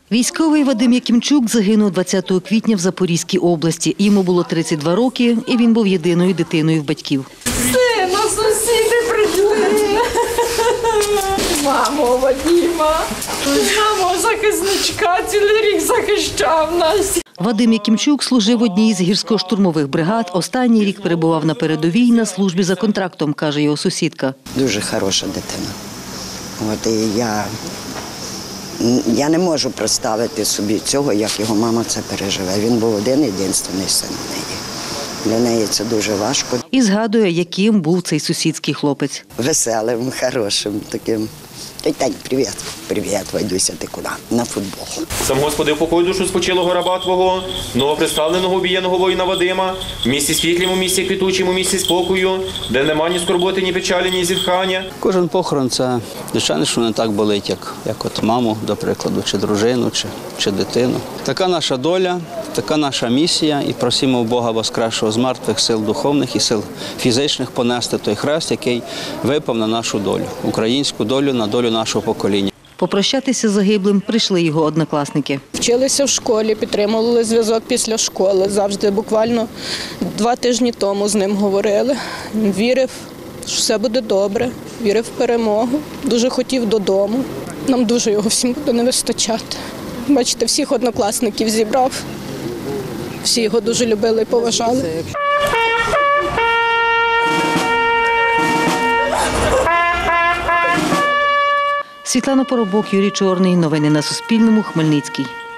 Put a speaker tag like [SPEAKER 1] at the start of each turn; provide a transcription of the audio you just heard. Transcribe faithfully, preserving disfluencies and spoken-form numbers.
[SPEAKER 1] Військовий Вадим Якимчук загинув двадцятого квітня в Запорізькій області. Йому було тридцять два роки, і він був єдиною дитиною в батьків.
[SPEAKER 2] Сина, сусіди прийшли. Мамо, Вадима, мамо, захисничка, цілий рік захищав нас.
[SPEAKER 1] Вадим Якимчук служив в одній з гірсько-штурмових бригад. Останній рік перебував на передовій на службі за контрактом, каже його сусідка.
[SPEAKER 3] Дуже хороша дитина. От і я, я не можу представити собі цього, як його мама це переживе. Він був один-єдиний син в неї. Для неї це дуже важко.
[SPEAKER 1] І згадує, яким був цей сусідський хлопець.
[SPEAKER 3] Веселим, хорошим таким. Тань, привіт. Привіт, Вадюся, ти куди? На футбол.
[SPEAKER 4] Сам Господи, упокой душу спочилого раба Твого, новоприставленого обієного воїна Вадима, в місті світлім, у місті квітучому, у місті спокою, де нема ні скорботи, ні печалі, ні зітхання.
[SPEAKER 5] Кожен похорон – це, звичайно, що не так болить, як, як от маму, до прикладу, чи дружину, чи, чи дитину. Така наша доля, така наша місія, і просимо у Бога воскресшого з мертвих, сил духовних і сил фізичних понести той хрест, який випав на нашу долю, українську долю, на долю нашого покоління.
[SPEAKER 1] Попрощатися з загиблим прийшли його однокласники.
[SPEAKER 2] Вчилися в школі, підтримували зв'язок після школи. Завжди, буквально два тижні тому з ним говорили. Він вірив, що все буде добре, вірив в перемогу, дуже хотів додому. Нам дуже його всім буде не вистачати. Бачите, всіх однокласників зібрав, всі його дуже любили і поважали.
[SPEAKER 1] Світлана Поробок, Юрій Чорний. Новини на Суспільному. Хмельницький.